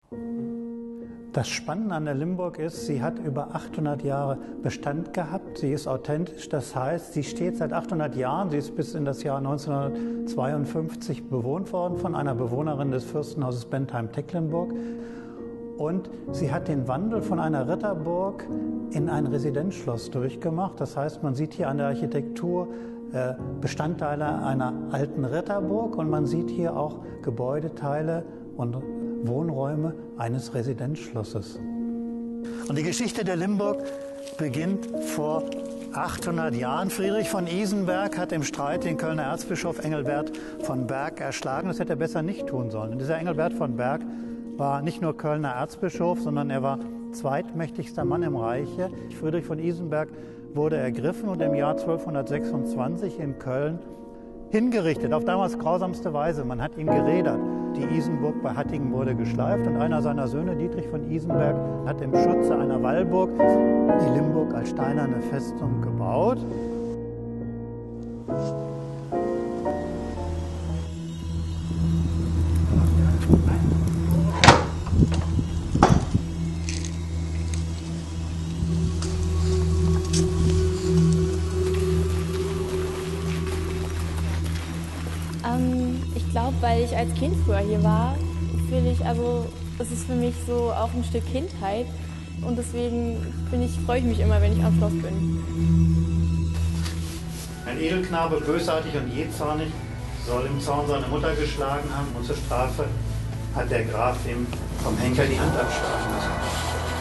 Das Spannende an der Limburg ist, sie hat über 800 Jahre Bestand gehabt. Sie ist authentisch, das heißt, sie steht seit 800 Jahren. Sie ist bis in das Jahr 1952 bewohnt worden von einer Bewohnerin des Fürstenhauses Bentheim-Tecklenburg. Und sie hat den Wandel von einer Ritterburg in ein Residenzschloss durchgemacht. Das heißt, man sieht hier an der Architektur Bestandteile einer alten Ritterburg und man sieht hier auch Gebäudeteile und Wohnräume eines Residenzschlosses. Und die Geschichte der Limburg beginnt vor 800 Jahren. Friedrich von Isenberg hat im Streit den Kölner Erzbischof Engelbert von Berg erschlagen. Das hätte er besser nicht tun sollen. Und dieser Engelbert von Berg war nicht nur Kölner Erzbischof, sondern er war zweitmächtigster Mann im Reiche. Friedrich von Isenberg wurde ergriffen und im Jahr 1226 in Köln hingerichtet, auf damals grausamste Weise. Man hat ihn gerädert. Die Isenburg bei Hattingen wurde geschleift und einer seiner Söhne, Dietrich von Isenberg, hat im Schutze einer Wallburg die Limburg als steinerne Festung gebaut. Ich glaube, weil ich als Kind früher hier war, es ist für mich so auch ein Stück Kindheit und deswegen freue ich mich immer, wenn ich am Schloss bin. Ein Edelknabe, bösartig und jähzornig, soll im Zorn seine Mutter geschlagen haben und zur Strafe hat der Graf ihm vom Henker die Hand abschlagen müssen.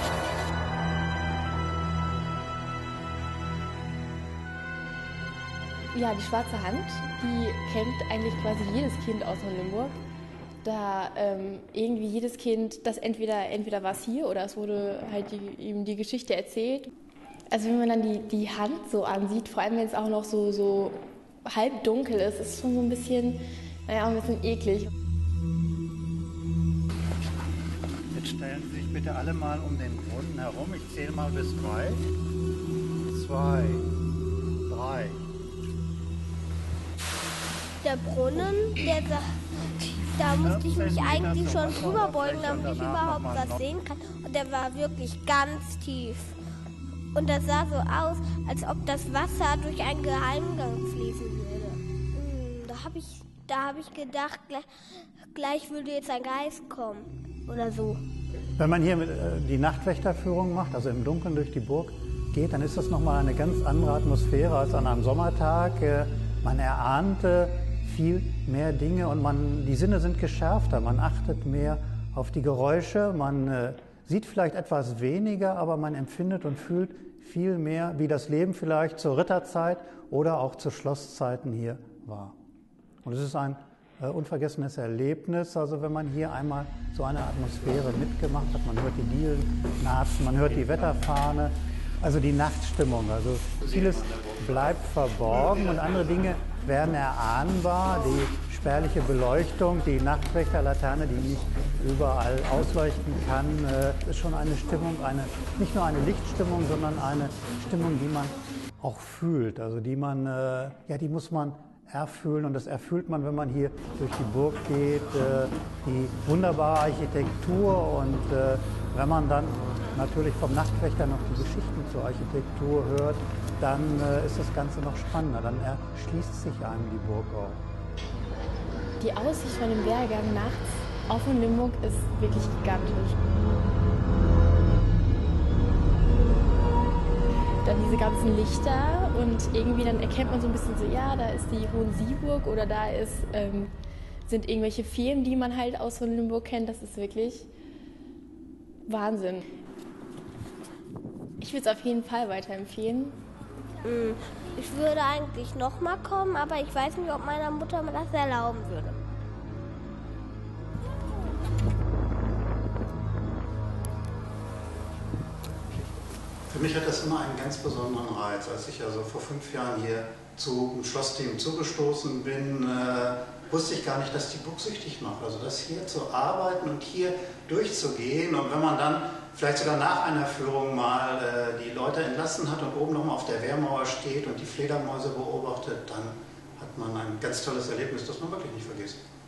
Ja, die schwarze Hand, die kennt eigentlich quasi jedes Kind außer Limburg. Da irgendwie jedes Kind, das entweder war es hier oder es wurde halt ihm die Geschichte erzählt. Also wenn man dann die Hand so ansieht, vor allem wenn es auch noch so halb dunkel ist, ist es schon so ein bisschen eklig. Jetzt stellen Sie sich bitte alle mal um den Brunnen herum. Ich zähle mal bis 3. 2, 3. Der Brunnen, da musste ich mich eigentlich schon drüber beugen, damit ich überhaupt was sehen kann. Und der war wirklich ganz tief. Und das sah so aus, als ob das Wasser durch einen Geheimgang fließen würde. Da hab ich gedacht, gleich würde jetzt ein Geist kommen oder so. Wenn man hier die Nachtwächterführung macht, also im Dunkeln durch die Burg geht, dann ist das nochmal eine ganz andere Atmosphäre als an einem Sommertag. Man erahnte viel mehr Dinge und die Sinne sind geschärfter. Man achtet mehr auf die Geräusche, man sieht vielleicht etwas weniger, aber man empfindet und fühlt viel mehr, wie das Leben vielleicht zur Ritterzeit oder auch zu Schlosszeiten hier war. Und es ist ein unvergessenes Erlebnis, also wenn man hier einmal so eine Atmosphäre mitgemacht hat. Man hört die Dielen knarzen, man hört die Wetterfahne, also die Nachtstimmung. Also vieles bleibt verborgen und andere Dinge werden erahnbar. Die spärliche Beleuchtung, die Nachtwächterlaterne, die nicht überall ausleuchten kann, ist schon eine Stimmung, nicht nur eine Lichtstimmung, sondern eine Stimmung, die man auch fühlt. Also die muss man erfühlen und das erfüllt man, wenn man hier durch die Burg geht, die wunderbare Architektur und wenn man dann natürlich vom Nachtwächter noch die Geschichten zur Architektur hört, dann ist das Ganze noch spannender, dann erschließt sich einem die Burg auch. Die Aussicht von dem Wehrgang nachts auf von Limburg ist wirklich gigantisch. Dann diese ganzen Lichter und irgendwie dann erkennt man so ein bisschen so, ja, da ist die Hohensieburg oder da sind irgendwelche Firmen, die man halt aus von Limburg kennt. Das ist wirklich Wahnsinn. Ich würde es auf jeden Fall weiterempfehlen. Ich würde eigentlich noch mal kommen, aber ich weiß nicht, ob meiner Mutter mir das erlauben würde. Für mich hat das immer einen ganz besonderen Reiz. Als ich also vor 5 Jahren hier zum Schlossteam zugestoßen bin, wusste ich gar nicht, dass die Burg süchtig macht. Also das hier zu arbeiten und hier durchzugehen und wenn man dann vielleicht sogar nach einer Führung mal die Leute entlassen hat und oben nochmal auf der Wehrmauer steht und die Fledermäuse beobachtet, dann hat man ein ganz tolles Erlebnis, das man wirklich nicht vergisst.